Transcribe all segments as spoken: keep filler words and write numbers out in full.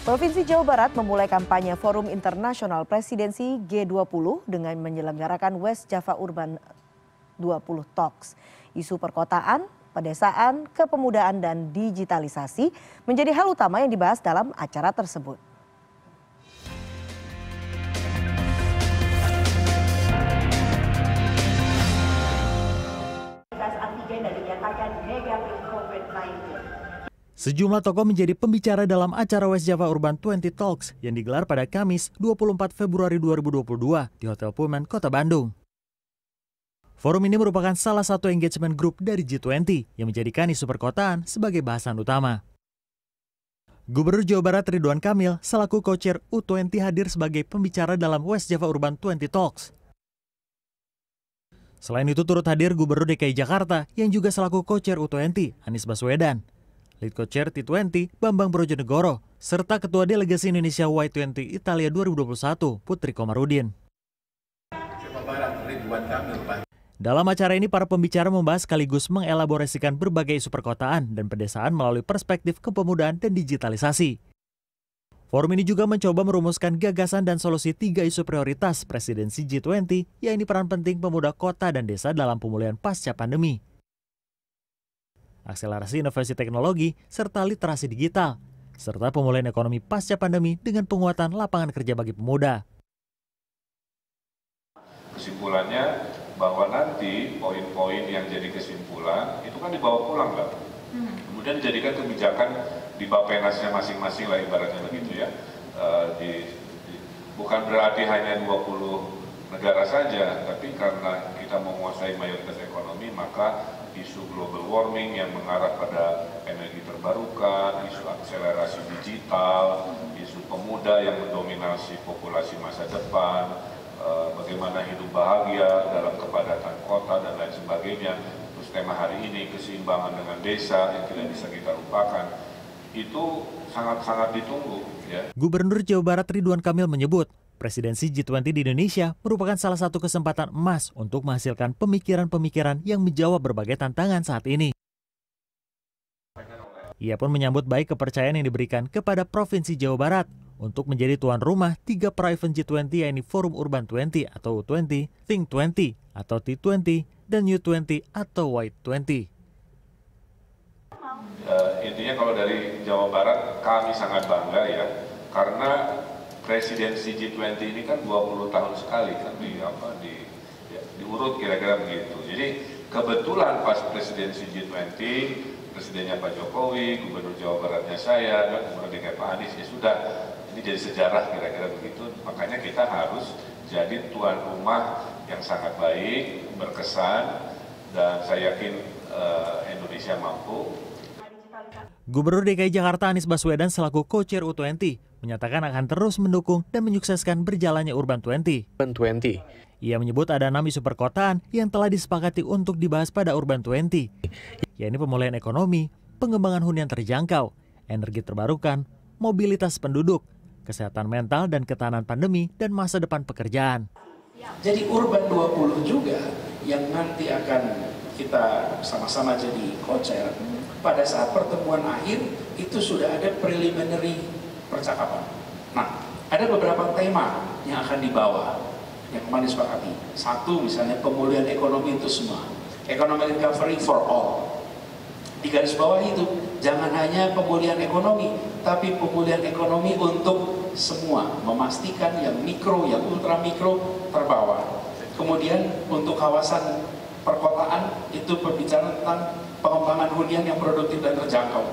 Provinsi Jawa Barat memulai kampanye Forum Internasional Presidensi G dua puluh dengan menyelenggarakan West Java Urban dua puluh Talks. Isu perkotaan, pedesaan, kepemudaan, dan digitalisasi menjadi hal utama yang dibahas dalam acara tersebut. Tes antigen dan dinyatakan negatif COVID sembilan belas. Sejumlah tokoh menjadi pembicara dalam acara West Java Urban dua puluh Talks yang digelar pada Kamis dua puluh empat Februari dua ribu dua puluh dua di Hotel Pullman, Kota Bandung. Forum ini merupakan salah satu engagement group dari G dua puluh yang menjadikan isu perkotaan sebagai bahasan utama. Gubernur Jawa Barat Ridwan Kamil selaku co-chair U dua puluh hadir sebagai pembicara dalam West Java Urban dua puluh Talks. Selain itu turut hadir Gubernur D K I Jakarta yang juga selaku co-chair U dua puluh Anies Baswedan, Lead Co-Chair T dua puluh Bambang Brojonegoro, serta Ketua Delegasi Indonesia Y dua puluh Italia dua ribu dua puluh satu Putri Komarudin. Dalam acara ini para pembicara membahas sekaligus mengelaborasikan berbagai isu perkotaan dan pedesaan melalui perspektif kepemudaan dan digitalisasi. Forum ini juga mencoba merumuskan gagasan dan solusi tiga isu prioritas presidensi G dua puluh, yaitu peran penting pemuda kota dan desa dalam pemulihan pasca pandemi, akselerasi inovasi teknologi, serta literasi digital, serta pemulihan ekonomi pasca pandemi dengan penguatan lapangan kerja bagi pemuda. Kesimpulannya bahwa nanti poin-poin yang jadi kesimpulan itu kan dibawa pulang, Mbak. Kemudian dijadikan kebijakan di Bapenasnya masing-masing lah ibaratnya begitu ya. E, di, di, bukan berarti hanya dua puluh negara saja, tapi karena kita menguasai mayoritas ekonomi, maka isu global warming yang mengarah pada energi terbarukan, isu akselerasi digital, isu pemuda yang mendominasi populasi masa depan, eh, bagaimana hidup bahagia dalam kepadatan kota dan lain sebagainya. Terus tema hari ini keseimbangan dengan desa yang tidak bisa kita lupakan, itu sangat-sangat ditunggu. Ya. Gubernur Jawa Barat Ridwan Kamil menyebut, presidensi G dua puluh di Indonesia merupakan salah satu kesempatan emas untuk menghasilkan pemikiran-pemikiran yang menjawab berbagai tantangan saat ini. Ia pun menyambut baik kepercayaan yang diberikan kepada Provinsi Jawa Barat untuk menjadi tuan rumah tiga pra-event G dua puluh, yaitu Forum Urban dua puluh atau U dua puluh, Think dua puluh atau T dua puluh, dan U dua puluh atau Y dua puluh. Uh, intinya kalau dari Jawa Barat kami sangat bangga ya, karena presidensi G dua puluh ini kan dua puluh tahun sekali kan di apa di ya, diurut kira-kira begitu. Jadi kebetulan pas presidensi G dua puluh, presidennya Pak Jokowi, gubernur Jawa Baratnya saya, dan gubernur D K I Pak Anies, ya sudah, ini jadi sejarah kira-kira begitu. Makanya kita harus jadi tuan rumah yang sangat baik, berkesan, dan saya yakin uh, Indonesia mampu. Gubernur D K I Jakarta Anies Baswedan selaku co-chair U dua puluh menyatakan akan terus mendukung dan menyukseskan berjalannya Urban dua puluh. Ia menyebut ada enam isu perkotaan yang telah disepakati untuk dibahas pada Urban dua puluh, yaitu pemulihan ekonomi, pengembangan hunian terjangkau, energi terbarukan, mobilitas penduduk, kesehatan mental dan ketahanan pandemi, dan masa depan pekerjaan. Jadi Urban dua puluh juga yang nanti akan kita sama-sama jadi co-chair. Pada saat pertemuan akhir itu sudah ada preliminary percakapan. Nah, ada beberapa tema yang akan dibawa yang kemarin disepakati. Satu misalnya pemulihan ekonomi itu semua, economic recovery for all. Di garis bawah itu jangan hanya pemulihan ekonomi, tapi pemulihan ekonomi untuk semua, memastikan yang mikro, yang ultra mikro terbawa. Kemudian untuk kawasan perkotaan itu berbicara tentang pengembangan hunian yang produktif dan terjangkau.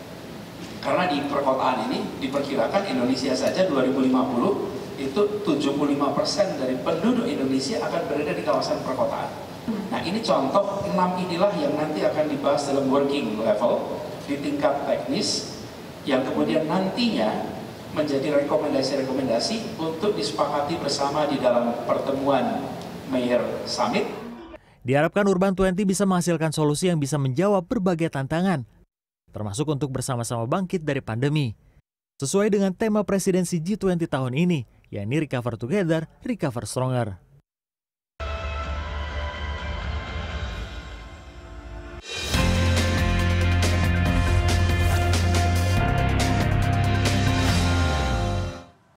Karena di perkotaan ini diperkirakan Indonesia saja dua ribu lima puluh itu tujuh puluh lima persen dari penduduk Indonesia akan berada di kawasan perkotaan. Nah, ini contoh enam inilah yang nanti akan dibahas dalam working level di tingkat teknis yang kemudian nantinya menjadi rekomendasi-rekomendasi untuk disepakati bersama di dalam pertemuan Mayor Summit. Diharapkan Urban dua puluh bisa menghasilkan solusi yang bisa menjawab berbagai tantangan, termasuk untuk bersama-sama bangkit dari pandemi. Sesuai dengan tema presidensi G dua puluh tahun ini, yakni Recover Together, Recover Stronger.